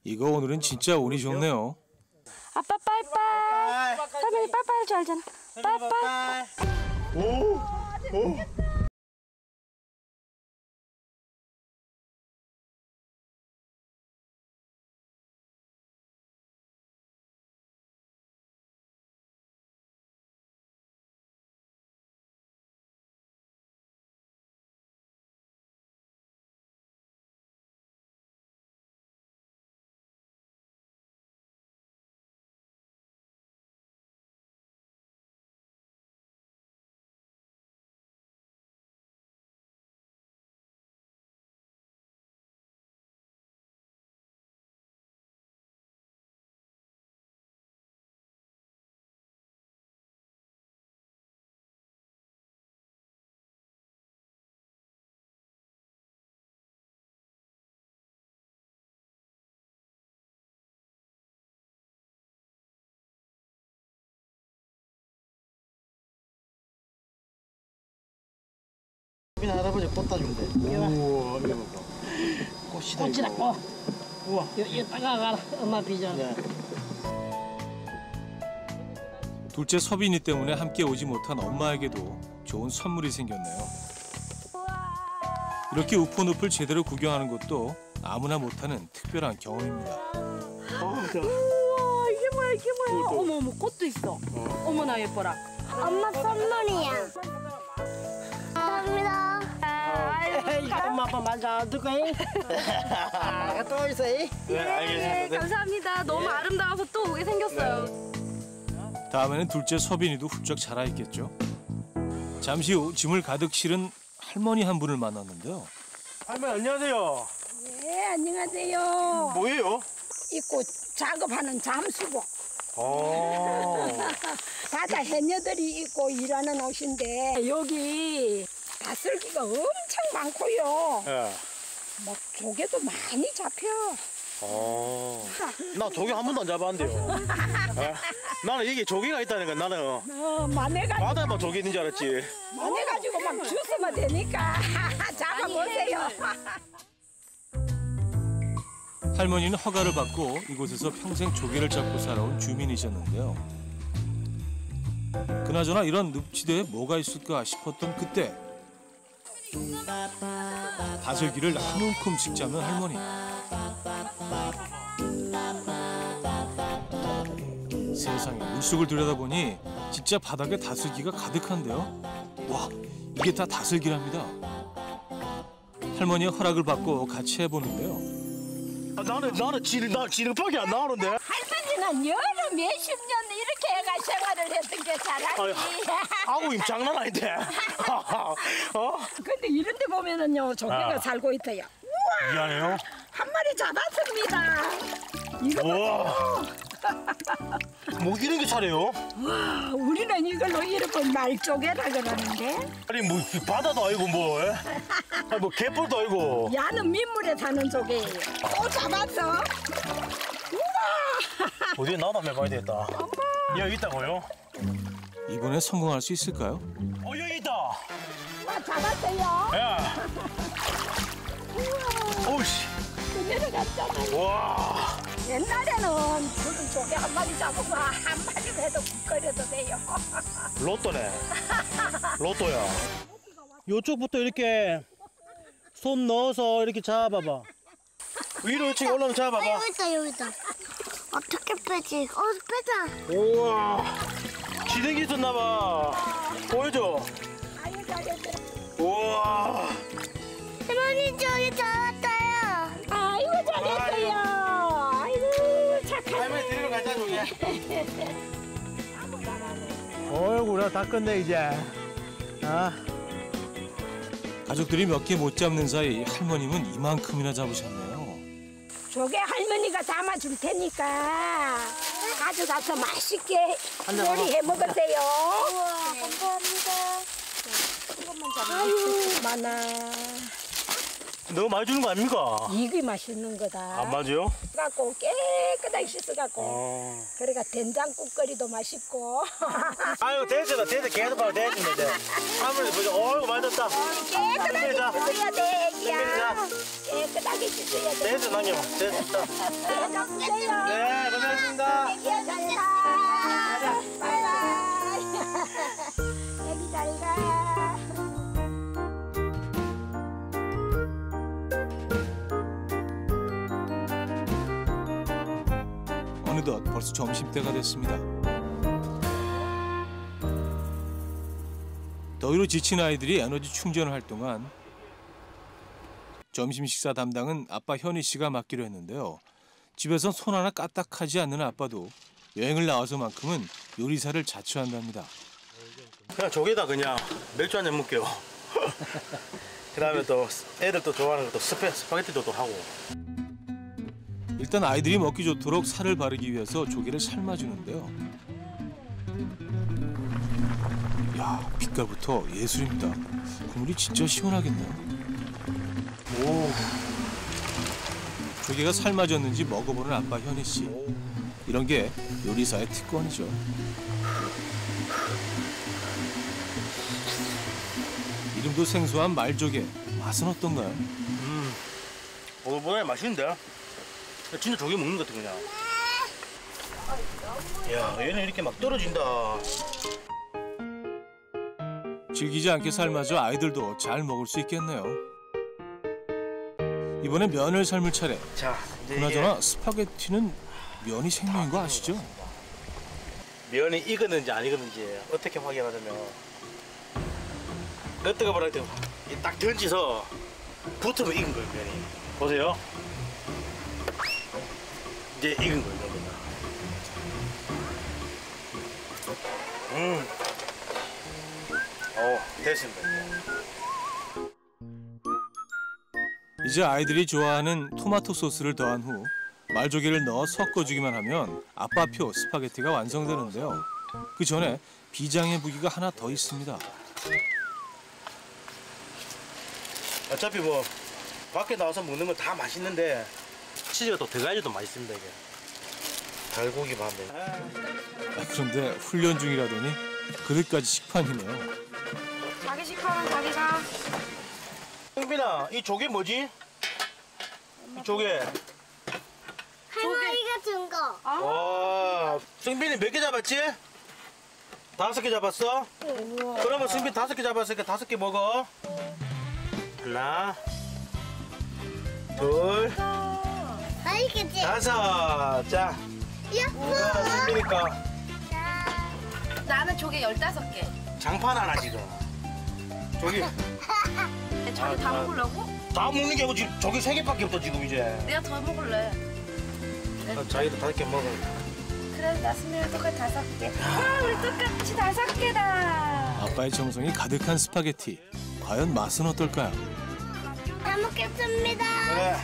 이거 오늘은 진짜 운이 좋네요. 아빠 빠이빠이. 할머니 빠이빠이 할 줄 알잖아. 빠이빠이. 오. 할아버지 꽃 따주면 돼. 우와, 이거 봐. 꽃이다. 꽃이다, 꽃. 우와. 이거 따가가라. 엄마 비전. 네. 둘째 서빈이 때문에 함께 오지 못한 엄마에게도 좋은 선물이 생겼네요. 이렇게 우포늪을 제대로 구경하는 것도 아무나 못하는 특별한 경험입니다. 우와, 이게 뭐야, 이게 뭐야. 어머, 어머, 꽃도 있어. 어머나, 예뻐라. 엄마 선물이야. 감사합니다. 엄마 아빠 만져 듣고 또 있어. 네, 알겠습니다. 감사합니다. 너무 아름다워서 또 오게 생겼어요. 다음에는 둘째 서빈이도 훌쩍 자라있겠죠. 잠시 후 짐을 가득 실은 할머니 한 분을 만났는데요. 할머니 안녕하세요. 네, 안녕하세요. 뭐예요? 이 꽃 작업하는 잠수복. 어. 바다 해녀들이 입고 일하는 옷인데 여기 다슬기가 엄청 많고요. 예. 막 조개도 많이 잡혀. 나 조개 한 번도 안 잡았는데요. 예? 나는 이게 조개가 있다는 건 나는 많아가지고 바다에만 조개 있는 줄 알았지. 많아가지고 막 주스면 되니까 잡아보세요. 할머니는 허가를 받고 이곳에서 평생 조개를 잡고 살아온 주민이셨는데요. 그나저나 이런 늪지대에 뭐가 있을까 싶었던 그때 다슬기를 한 움큼씩 잡는 할머니. 세상에 물속을 들여다보니 진짜 바닥에 다슬기가 가득한데요. 와, 이게 다 다슬기랍니다. 할머니의 허락을 받고 같이 해보는데요. 나는 지능밖에 안 나오는데. 할머니는 여러 몇십 년 이렇게 해가 생활을 했던 게 잘하지. 아우, 장난 아닌데. 근데 이런 데 보면은요 조개가 살고 있어요. 우와, 미안해요. 한 마리 잡았습니다. 이거 우와. 뭐 이런 게 잘해요? 와, 우리는 이걸로 이렇게 말조개라 그러는데 아니 뭐 바다도 아니고 뭐, 아니 뭐 갯벌도 아니고. 야는 민물에 사는 조개예요. 또 잡았어. 우와. 어디에 나도 한번 해봐야 되겠다. 여기 있다고요? 이번에 성공할 수 있을까요? 여기 있다. 와, 잡았어요. 야. 오우씨. 또 내려갔잖아요. 와. 옛날에는 붉은 조개 한 마리 잡으면 한 마리 해도 국거려도 돼요. 로또네. 로또야. 요쪽부터 이렇게 손 넣어서 이렇게 잡아봐. 위로 이렇게 올라오면 잡아봐. 여기 있다, 여기 있다. 어떻게 빼지? 빼자. 우와. 지대기 있었나봐. 보여줘. 아유, 잘했어. 우와. 할머니 저기 잡았어요. 아이고, 잘했어요. 아이고, 착하네. 할머니 데리러 가자, 저기. 어이구, 우리가 다 끝내, 이제. 아. 가족들이 몇 개 못 잡는 사이 할머님은 이만큼이나 잡으셨네요. 조개 할머니가 담아줄 테니까 가져가서 맛있게 요리해 먹으세요. 우와, 감사합니다. 아유, 많아. 너무 많이 주는 거 아닙니까? 이게 맛있는 거다. 안 맞아요? 갖고 깨끗하게 씻어갖고. 어. 그러니까 된장국거리도 맛있고. 아유 됐잖아 됐어 계속 가면 됐지 이제. 아무리 보자. 어이구 많이 됐다. 깨끗하게 씻어야 돼, 애기야. 깨끗하게 씻어야 돼. 됐어 남겨. 됐어. 깨끗해요. 네 고생하셨습니다. 애기야 잘 가. 바이바이. 애기 잘 가. 어느덧 벌써 점심때가 됐습니다. 더위로 지친 아이들이 에너지 충전을 할 동안 점심 식사 담당은 아빠 현희 씨가 맡기로 했는데요. 집에서 손 하나 까딱하지 않는 아빠도 여행을 나와서만큼은 요리사를 자처한답니다. 그냥 조개다 그냥 맥주 한 잔 먹게요. 그다음에 또 애들 또 좋아하는 것도 스파게티도 또 하고. 일단 아이들이 먹기 좋도록 살을 바르기 위해서 조개를 삶아주는데요. 야, 빛깔부터 예술입니다. 국물이 진짜 시원하겠네요. 오, 조개가 삶아졌는지 먹어보는 아빠 현희 씨. 이런 게 요리사의 특권이죠. 이름도 생소한 말조개. 맛은 어떤가요? 오늘보다 맛있는데? 진짜 조개 먹는 것 같아 그냥. 야 얘는 이렇게 막 떨어진다. 질기지 않게 삶아져 아이들도 잘 먹을 수 있겠네요. 이번엔 면을 삶을 차례. 자 이제 그나저나 스파게티는 면이 생명인 거 아시죠? 면이 익었는지 안 익었는지 어떻게 확인하냐면 어떻게 보라 때 딱 던지서 붙으면 익은 거예요 면이. 보세요. 이제 익은 거예요 면이. 됐습니다. 이제 아이들이 좋아하는 토마토 소스를 더한 후 말조개를 넣어 섞어주기만 하면 아빠표 스파게티가 완성되는데요. 그 전에 비장의 무기가 하나 더 있습니다. 어차피 뭐 밖에 나와서 먹는 건 다 맛있는데 치즈가 또 들어가야지 또 맛있습니다 이게. 달고기 밤에. 그런데 훈련 중이라더니 그릇까지 식판이네요. 자기 식판은 자기가. 승빈아 이 조개 뭐지? 이 조개. 할머니가 준 거. 와, 승빈이 몇 개 잡았지? 5개 잡았어? 그러면 승빈 5개 잡았으니까 5개 먹어. 하나, 둘, 맛있겠지? 5. 자, 예뻐. 승빈이 거. 나는 조개 15개. 장판 하나 지금. 조개 자기 다 먹으려고? 다 먹는 게 아니고 지금 조개 3개밖에 없다 지금 이제. 내가 더 먹을래. 자기도 5개 먹어. 그래, 나 스미랑 똑같이 5개. 와, 우리 똑같이 5개다. 아빠의 정성이 가득한 스파게티. 과연 맛은 어떨까요? 잘 먹겠습니다. 그래.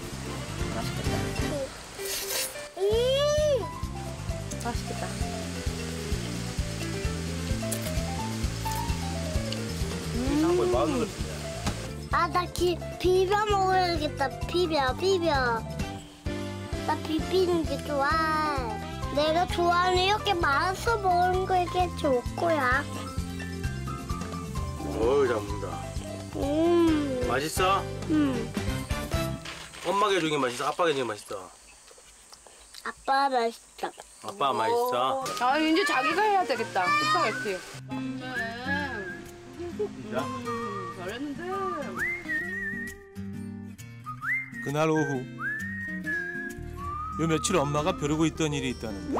맛있겠다. 한번 마음 같은데. 아, 나 비벼 먹어야겠다. 비벼. 나 비비는 게 좋아. 내가 좋아하는 이렇게 말아서 먹는 거 이게 좋을 거야. 어우 잘 먹는다. 맛있어? 엄마가 해준 게 맛있어? 아빠가 해준 게 맛있어? 아빠 맛있다. 아빠 맛있어? 아, 이제 자기가 해야 되겠다. 스파게티. 진짜? 잘했는데. 그날 오후 요 며칠 엄마가 벼르고 있던 일이 있다는데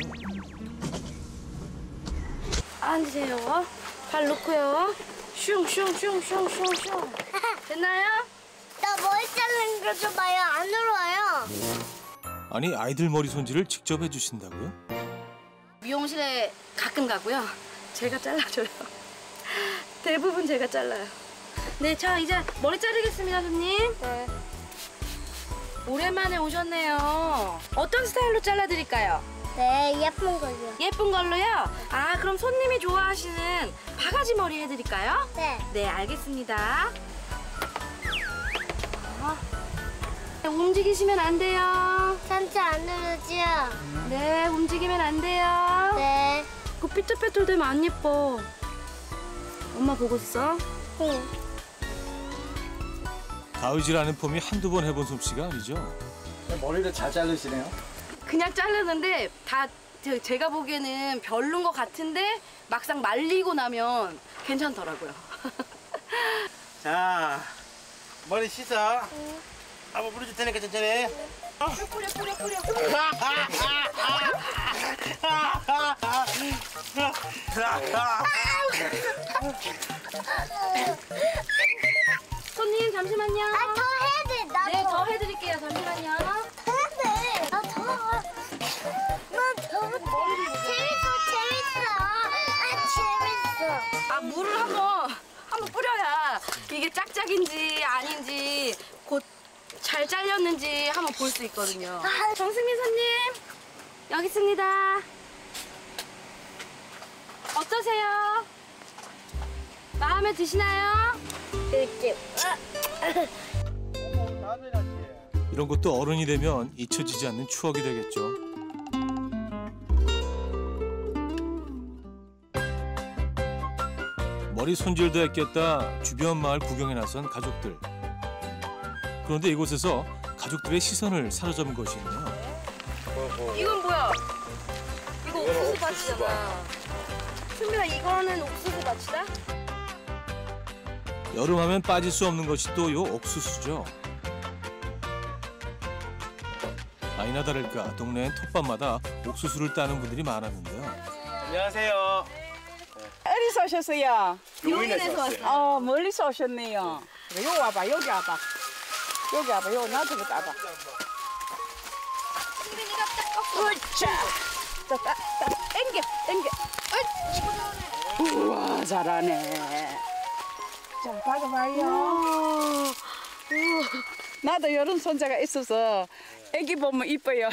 앉으세요. 발 놓고요. 슝슝슝슝슝슝. 됐나요? 나 머리 자르는 거 좀 봐요. 안 울어요. 아니 아이들 머리 손질을 직접 해주신다고요? 미용실에 가끔 가고요. 제가 잘라줘요. 대부분 제가 잘라요. 네, 저 이제 머리 자르겠습니다, 손님. 네. 오랜만에 오셨네요. 어떤 스타일로 잘라드릴까요? 네, 예쁜 거요. 예쁜 걸로요? 아, 그럼 손님이 좋아하시는 바가지 머리 해드릴까요? 네. 네, 알겠습니다. 아, 움직이시면 안 돼요. 삼촌 안 누르지요? 네, 움직이면 안 돼요. 네. 그 삐뚤빼뚤 되면 안 예뻐. 엄마 보고 있어. 응. 가위질하는 폼이 한두 번 해본 솜씨가 아니죠. 머리를 잘 자르시네요. 그냥 자르는데 다 제가 보기에는 별론 것 같은데 막상 말리고 나면 괜찮더라고요. 자, 머리 씻어. 한번 물어줄 테니까 천천히. 뿌려. 손님 잠시만요. 아, 더 해야 돼. 나 네, 더 해드릴게요. 잠시만요. 더 해야 돼. 나 더. 재밌어. 재밌어. 아, 물을 한번 뿌려야 이게 짝짝인지 아닌지 곧 잘 잘렸는지 한번 볼 수 있거든요. 정승민 손님 여기 있습니다. 어떠세요? 마음에 드시나요? 이렇게. 이런 것도 어른이 되면 잊혀지지 않는 추억이 되겠죠. 머리 손질도 했겠다 주변 마을 구경에 나선 가족들. 그런데 이곳에서 가족들의 시선을 사로잡은 것이 있네요. 이건 뭐야? 이거 옥수수 밭이잖아. 승민아, 이거는 옥수수 밭이다? 여름하면 빠질 수 없는 것이 또 요 옥수수죠. 아니나 다를까 동네엔 텃밭마다 옥수수를 따는 분들이 많았는데요. 안녕하세요. 어디서 오셨어요? 용인에서 왔어요. 멀리서 오셨네요. 그래, 여기 와봐, 여기 와봐. 여기 와봐, 여기 나한테 따봐. 승민이가 딱 자, 땡겨. 우와, 잘하네. 자, 받아봐요. 나도 이런 손자가 있어서 애기 보면 이뻐요.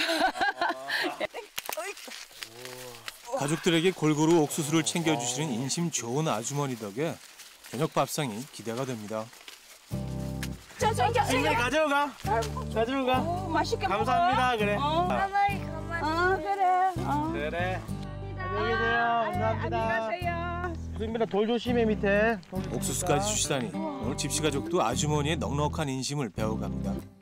가족들에게 골고루 옥수수를 챙겨주시는 인심 좋은 아주머니 덕에 저녁 밥상이 기대가 됩니다. 자, 승민이 가져가. 가져가. 맛있게 먹어. 감사합니다. 그래. 가만히. 그래. 그래. 안녕히 계세요. 감사합니다. 안녕하세요. 승민아 돌 조심해 밑에. 옥수수까지 주시다니 오늘 집시 가족도 아주머니의 넉넉한 인심을 배워갑니다.